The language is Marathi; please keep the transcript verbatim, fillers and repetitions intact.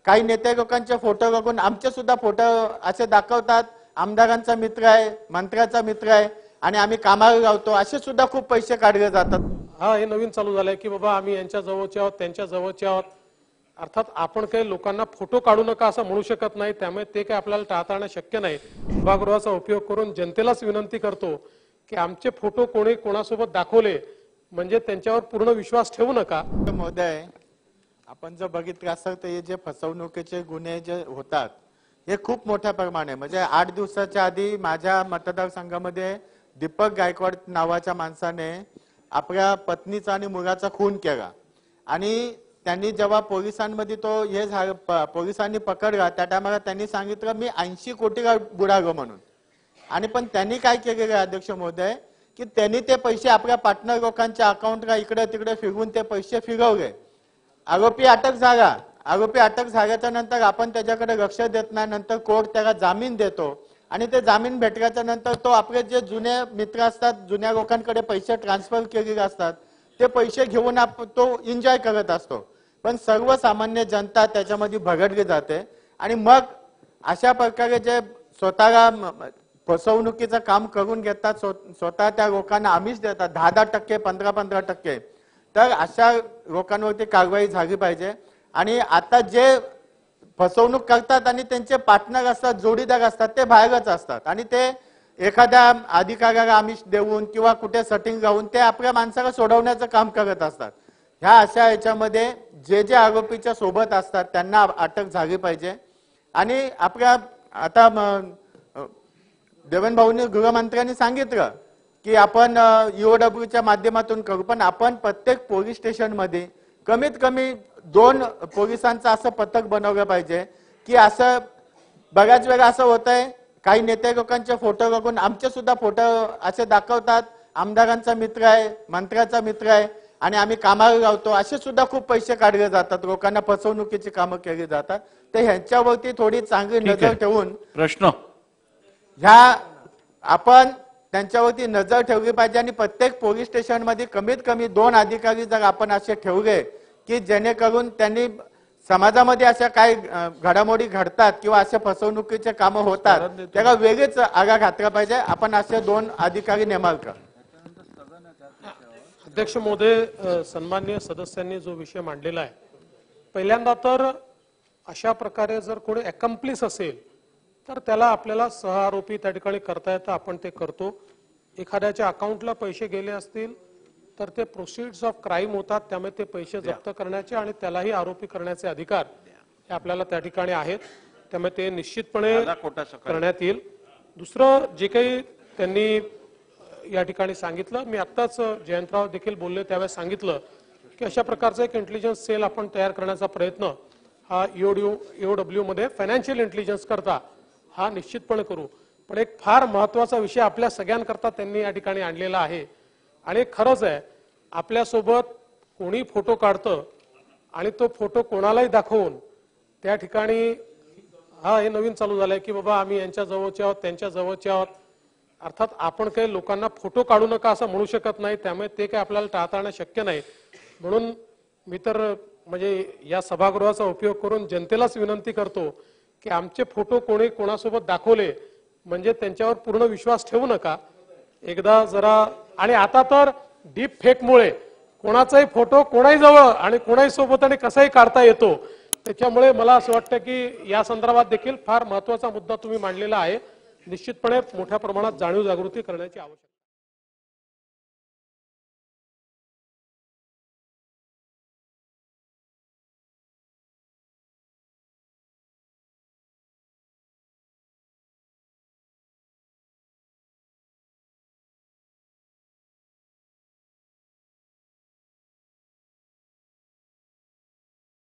काही नेते लोकांचे फोटो बघून आमचे सुद्धा फोटो असे दाखवतात, आमदारांचा मित्र आहे, मंत्र्याचा मित्र आहे आणि आम्ही कामाला लावतो, असे सुद्धा खूप पैसे काढले जातात। हा हे नवीन चालू झालंय की बाबा आम्ही यांच्या जवळचे आहोत, त्यांच्या जवळचे आहोत। अर्थात आपण काही लोकांना फोटो काढू नका असं म्हणू शकत नाही, त्यामुळे ते काही आपल्याला टाळता शक्य नाही। सभागृहाचा उपयोग करून जनतेलाच विनंती करतो की आमचे फोटो कोणी कोणासोबत दाखवले म्हणजे त्यांच्यावर पूर्ण विश्वास ठेवू नका। महोदय, आपण जर बघितलं असं तर हे जे फसवणुकीचे गुन्हे जे होतात हे खूप मोठ्या प्रमाणे, म्हणजे आठ दिवसाच्या आधी माझ्या मतदारसंघामध्ये दीपक गायकवाड नावाच्या माणसाने आपल्या पत्नीचा आणि मुलाचा खून केला आणि त्यांनी जेव्हा पोलिसांमध्ये तो हे पोलिसांनी पकडला त्या टायमाला त्यांनी सांगितलं मी ऐंशी कोटीला बुडालो म्हणून। आणि पण त्यांनी काय केलेलं अध्यक्ष महोदय की त्यांनी ते पैसे आपल्या पार्टनर लोकांच्या अकाउंटला इकडे तिकडे फिरवून ते पैसे फिरवले। आरोपी अटक झाला, आरोपी अटक झाल्याच्या नंतर आपण त्याच्याकडे लक्ष देत नाही, नंतर कोर्ट त्याला जामीन देतो आणि ते जामीन भेटल्याच्या नंतर तो आपले जे जुने मित्र असतात, जुन्या लोकांकडे पैसे ट्रान्सफर केलेले असतात ते पैसे घेऊन तो एन्जॉय करत असतो, पण सर्वसामान्य जनता त्याच्यामध्ये भगडली जाते आणि मग अशा प्रकारे जे स्वतःला फसवणुकीचं काम करून घेतात, स्वतः त्या लोकांना आमिष देतात दहा दहा टक्के पंधरा पंधरा टक्के, तर अशा लोकांवरती कारवाई झाली पाहिजे। आणि आता जे फसवणूक करतात आणि त्यांचे पार्टनर असतात, जोडीदार असतात, ते बाहेरच असतात आणि ते एखाद्या अधिकाऱ्याला आमिष देऊन किंवा कुठे सेटिंग लावून ते आपल्या माणसाला सोडवण्याचं काम करत असतात। ह्या अशा याच्यामध्ये जे जे आरोपीच्या सोबत असतात त्यांना अटक झाली पाहिजे। आणि आपल्या आता देवेंद्र भाऊंनी गृहमंत्र्यांनी सांगितलं की आपण ईओडब्ल्यूच्या माध्यमातून करू, पण आपण प्रत्येक पोलीस स्टेशन मध्ये कमीत कमी दोन पोलिसांचं असं पथक बनवलं पाहिजे की असं बऱ्याच वेळा असं होतंय काही नेते लोकांचे फोटो बघून आमचे सुद्धा फोटो असे दाखवतात, आमदारांचा मित्र आहे, मंत्र्याचा मित्र आहे आणि आम्ही कामाला लावतो, असे सुद्धा खूप पैसे काढले जातात, लोकांना फसवणुकीची कामं केली जातात। तर ह्यांच्यावरती थोडी चांगली नजर ठेवून प्रश्न ह्या आपण त्यांच्यावरती नजर ठेवली पाहिजे आणि प्रत्येक पोलीस स्टेशन मध्ये कमीत कमी दोन अधिकारी जर आपण असे ठेवले की जेणेकरून त्यांनी समाजामध्ये अशा काही घडामोडी घडतात किंवा अशा फसवणुकीचे कामं होतात त्याला वेगळेच आगा घातला पाहिजे, आपण असे दोन अधिकारी नेमाल का? अध्यक्ष महोदय, सन्माननीय सदस्यांनी जो विषय मांडलेला आहे, पहिल्यांदा तर अशा प्रकारे जर कोणी अकम्प्लिस असेल तर त्याला आपल्याला सहआरोपी त्या ठिकाणी करता येतं, आपण ते करतो। एखाद्याच्या अकाउंटला पैसे गेले असतील तर ते प्रोसिड्स ऑफ क्राईम होतात, त्यामुळे ते पैसे जप्त करण्याचे आणि त्यालाही आरोपी करण्याचे अधिकार हे आपल्याला त्या ठिकाणी आहेत, त्यामुळे ते निश्चितपणे करण्यात येईल। दुसरं जे काही त्यांनी या ठिकाणी सांगितलं, मी आत्ताच जयंतराव देखील बोलले त्यावेळेस सांगितलं की अशा प्रकारचं एक इंटेलिजन्स सेल आपण तयार करण्याचा प्रयत्न हा ईओडब्ल्यू ईओडब्ल्यू मध्ये फायनान्शियल इंटेलिजन्स करता हा निश्चितपणे करू। पण एक फार महत्वाचा विषय आपल्या सगळ्यांकरता त्यांनी या ठिकाणी आणलेला आहे आणि खरंच आहे, आपल्यासोबत कोणी फोटो काढतं आणि तो फोटो कोणालाही दाखवून त्या ठिकाणी हा हे नवीन चालू झालंय की बाबा आम्ही यांच्या जवळचे आहोत, त्यांच्या जवळचे आहोत। अर्थात आपण काही लोकांना फोटो काढू नका असं म्हणू शकत नाही, त्यामुळे ते काही आपल्याला टाळता शक्य नाही। म्हणून मी तर म्हणजे या सभागृहाचा उपयोग करून जनतेलाच विनंती करतो की आमचे फोटो कोणी कोणासोबत दाखवले म्हणजे त्यांच्यावर पूर्ण विश्वास ठेवू नका। एकदा जरा आणि आता तर डीप फेकमुळे कोणाचाही फोटो कोणाही जवळ आणि कोणाही सोबत आणि कसाही काढता येतो, त्याच्यामुळे मला असं वाटतं की या संदर्भात देखील फार महत्वाचा मुद्दा तुम्ही मांडलेला आहे। निश्चितपणे मोठ्या प्रमाणात जाणीव जागृती करण्याची आवश्यकता